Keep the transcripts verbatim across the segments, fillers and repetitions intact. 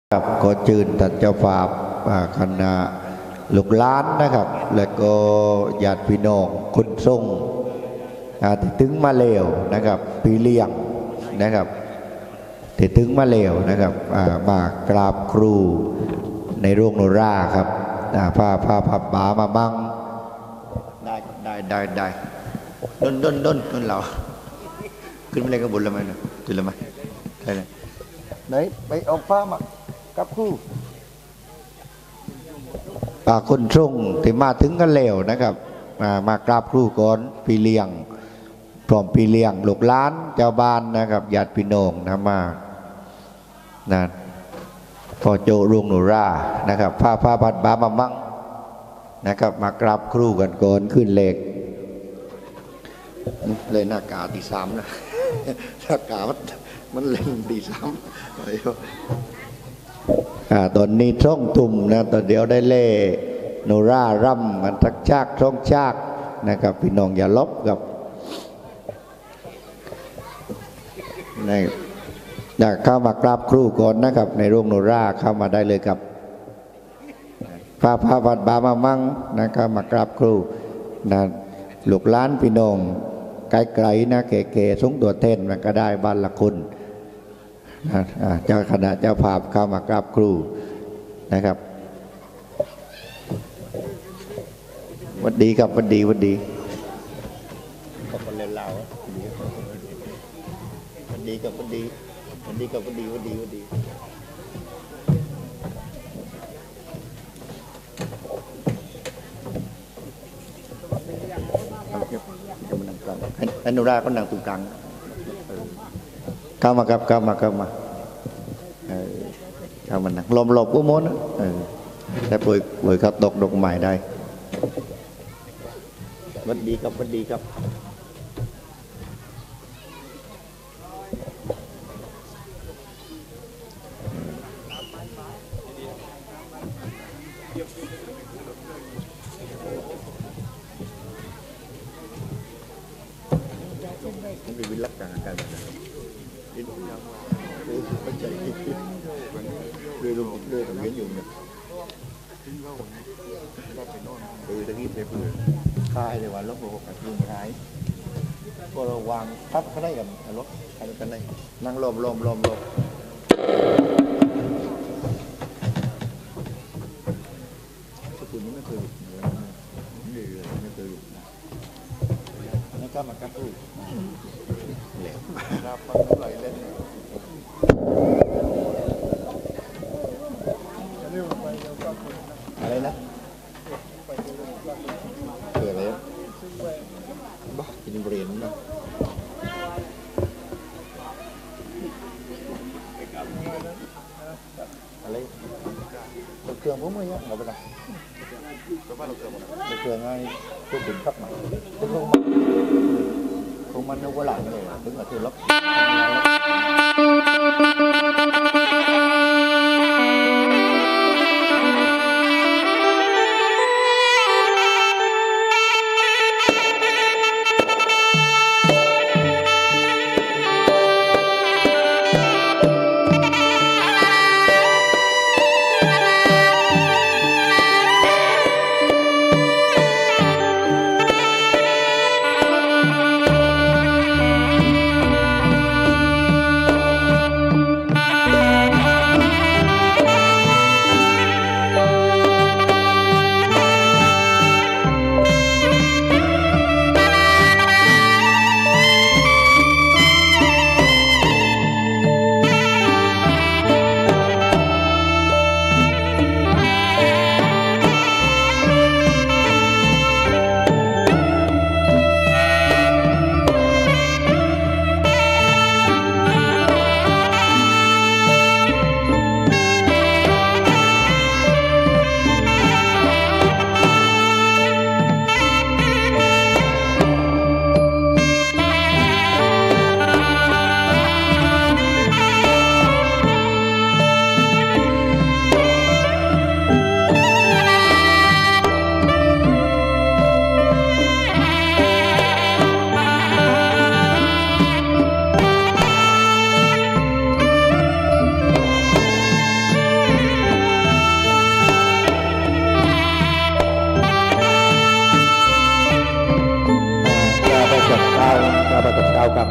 ครับก็จืนท่านเจ้าภาพคณะลูกหลานนะครับและก็ญาติพี่น้องคนทรงที่ถึงมาเลวนะครับปีเลี้ยงนะครับที่ถึงมาเลวนะครับมากราบครูในโรงโนราครับพาพาพาป๋ามาบ้างได้ได้ได้ได้ด้นด้นด้นด้นเราขึ้นมาเล่นกับบุญละไหมเนี่ยขึ้นละไหมได้เลยไหนไปออกฟ้ามากับครูคนทรงที่มาถึงกันแล้วนะครับมากราบครูก่อนปีเลี้ยงพร้อมปีเลี้ยงลูกหลานเจ้าบ้านนะครับญาติพี่น้องนะมานะพอโจรุ่งหนูรานะครับผ้าผ้าบัดบามามั่งนะครับมากราบครูกันก่อนขึ้นเหล็กเลยหน้ากาตีสามนะหน้ากามันมันเล่นตีสามตอนนี้ช่องตุ่มนะตอนเดียวได้เล่โนราร่ำมันทักชากช่องชากนะครับพี่น้องอย่าลบกับนี่อยากเข้ามากราบครูก่อนนะครับในโรงโนราเข้ามาได้เลยครับพาพาวัดบามามั่งนะครับมากราบครูนะลูกหลานพี่น้องไกลๆนะเก๋ๆส่งตัวเท่นมันก็ได้บ้านละคนเจ้าคณะเจ้าภาพเข้ามากราบครูนะครับวัดดีครับวัดดีวัดดีขอบคุณเล่นเล่าวัดดีกับวัดดีวัดดีกับวัดดีวัดดีวัดดีให้นุราก็นั่งตรงกลางเข้ามาครับเข้ามาเข้ามาเข้ามานั่งลมหลบกุ้งม้วนแต่ป่วยป่วยเขาตกดอกไม้ได้วัดดีครับวัดดีครับมันเป็นวิลักษณ์การเรือลงเรือตรงนี้อยู่เนี่ยเออตะกี้ไปเผื่อคายเลยว่าลบโลกกับยุงหายพอเราวางทับเขาได้กับรถใครกันได้นั่งลมลมลมลมสกุลนี้ไม่เคยหลุดเลยไม่เคยไม่เคยหลุดแล้วก็มากัดตู้เหลวครับฟังไหลเล่นอะไรนะเกิดอะไรบ้ากินบริเวณนั้นอะไรเครื่องพวกมึงเนี่ยเราไปไหนเครื่องง่ายทุกคนขับมาทุกคนมาคงมันนึกว่าหลังเลยถึงกับคือลบกับ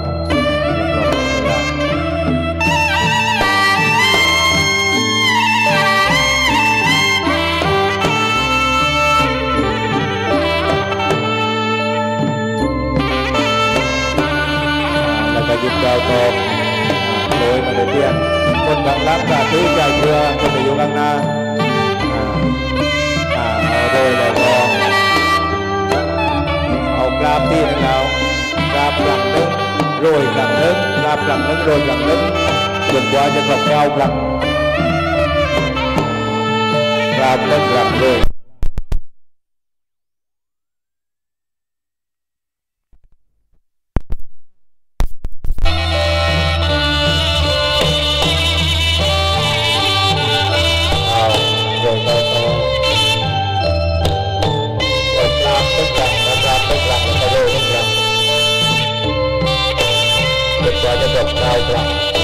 แล้วก็ยิบดาวทองโรยมาในเตียงคนข้างหลังก็ถือใจเพื่อคนไปอยู่ข้างหน้าเอาโรยแล้วก็เอากราบที่หนึ่งแล้วกราบหลังนึงโรยหลังนึงกราบหลังนึงโรยหลังนึงจนกว่าจะครบเก้าครั้งกราบนึงกราบโรยจะจบดาวกลับ